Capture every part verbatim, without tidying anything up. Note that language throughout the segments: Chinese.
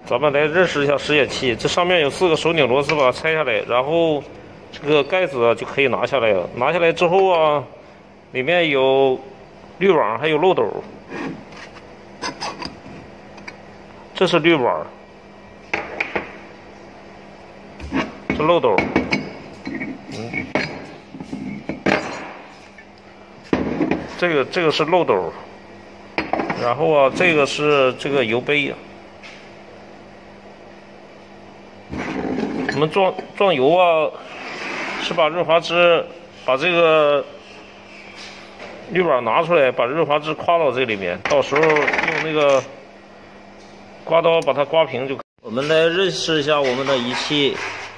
咱们来认识一下实验器。这上面有四个手拧螺丝，把它拆下来，然后这个盖子啊就可以拿下来了。拿下来之后啊，里面有滤网，还有漏斗。这是滤网，这漏斗。嗯，这个这个是漏斗。然后啊，这个是这个油杯。我们装装油啊，是把润滑脂把这个滤网拿出来，把润滑脂刮到这里面，到时候用那个刮刀把它刮平就可以。我们来认识一下我们的仪器，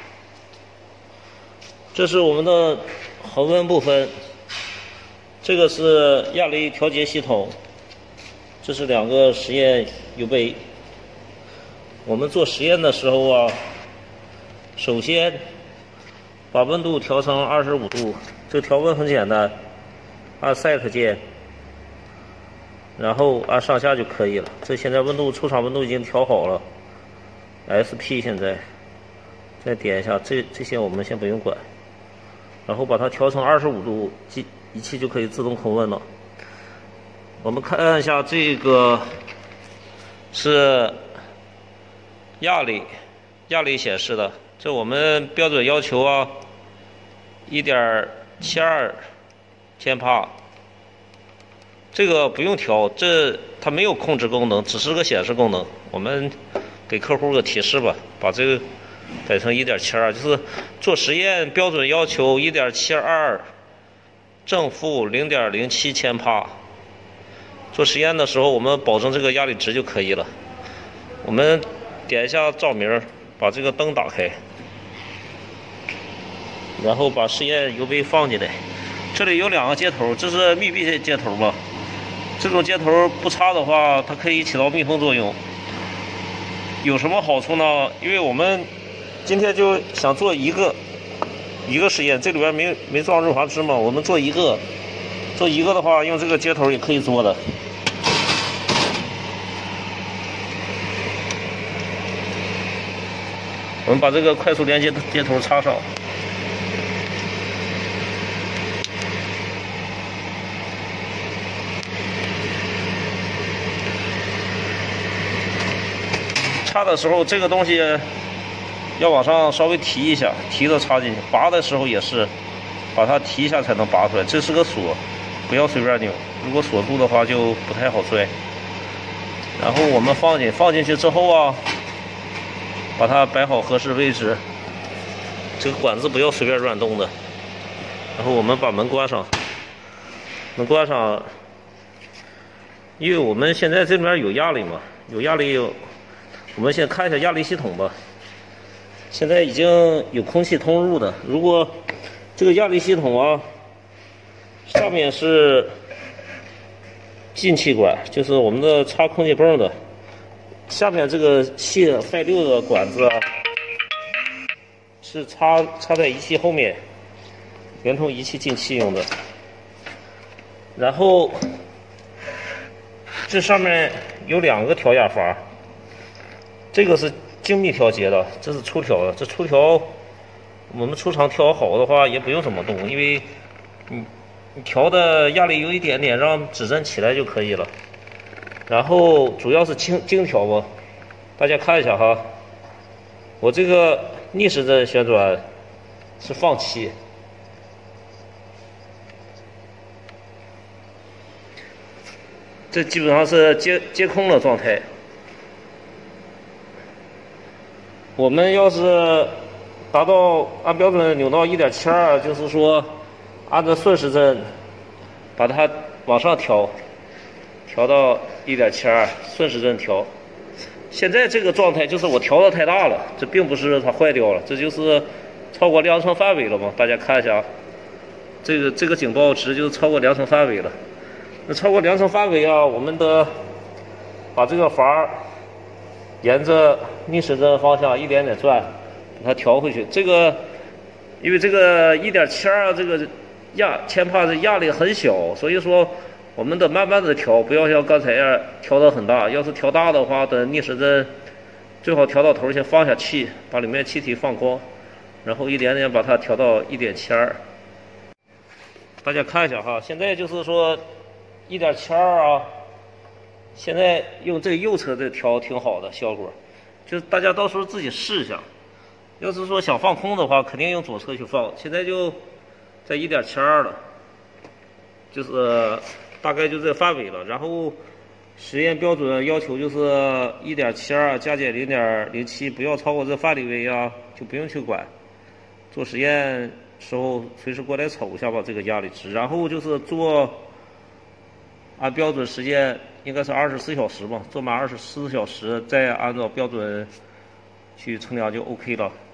这是我们的恒温部分，这个是压力调节系统。这是两个实验油杯。我们做实验的时候啊，首先把温度调成二十五度，这个调温很简单，按 set 键，然后按上下就可以了。这现在温度出厂温度已经调好了 ，S P 现在再点一下，这这些我们先不用管，然后把它调成二十五度，机仪器就可以自动控温了。我们看一下这个是压力，压力显示的，这我们标准要求啊， 一点七二 千帕。这个不用调，这它没有控制功能，只是个显示功能。我们给客户个提示吧，把这个改成 一点七二， 就是做实验标准要求 一点七二 正负 零点零七 千帕。做实验的时候，我们保证这个压力值就可以了。我们点一下照明，把这个灯打开，然后把实验油杯放进来。这里有两个接头，这是密闭接头吧？这种接头不插的话，它可以起到密封作用。有什么好处呢？因为我们今天就想做一个一个实验，这里边没没装润滑脂嘛，我们做一个。做一个的话，用这个接头也可以做的。我们把这个快速连接接头插上，插的时候这个东西要往上稍微提一下，提着插进去。拔的时候也是把它提一下才能拔出来。这是个锁，不要随便扭，如果锁住的话就不太好拽。然后我们放进放进去之后啊，把它摆好合适位置，这个管子不要随便乱动的。然后我们把门关上，门关上，因为我们现在这里面有压力嘛，有压力，我们先看一下压力系统吧。现在已经有空气通入的，如果这个压力系统啊，上面是进气管，就是我们的插空气泵的。下面这个细废六的管子啊，是插插在仪器后面，连同仪器进气用的。然后这上面有两个调压阀，这个是精密调节的，这是粗调的。这粗调我们出厂调好的话也不用怎么动，因为你你调的压力有一点点，让指针起来就可以了。然后主要是精精调吧，大家看一下哈，我这个逆时针旋转是放气，这基本上是接接空的状态。我们要是达到按标准扭到 一点七二， 就是说按照顺时针把它往上调，调到 一点七二， 顺时针调。现在这个状态就是我调的太大了，这并不是它坏掉了，这就是超过量程范围了嘛。大家看一下，这个这个警报值就超过量程范围了。那超过量程范围啊，我们得把这个阀沿着逆时针方向一点点转，把它调回去。这个因为这个 一点七二 这个压千帕的压力很小，所以说我们得慢慢的调，不要像刚才样调的很大。要是调大的话，等逆时针最好调到头先放下气，把里面气体放光，然后一点点把它调到 一点七二。大家看一下哈，现在就是说 一点七二 啊，现在用这个右侧这调挺好的效果，就是大家到时候自己试一下。要是说想放空的话，肯定用左侧去放。现在就在 一点七二 了，就是大概就这范围了。然后实验标准要求就是 一点七二 加减 零点零七， 不要超过这范里威啊，就不用去管。做实验时候随时过来瞅一下吧，这个压力值。然后就是做按标准时间应该是二十四小时吧，做满二十四小时再按照标准去称量就 OK 了。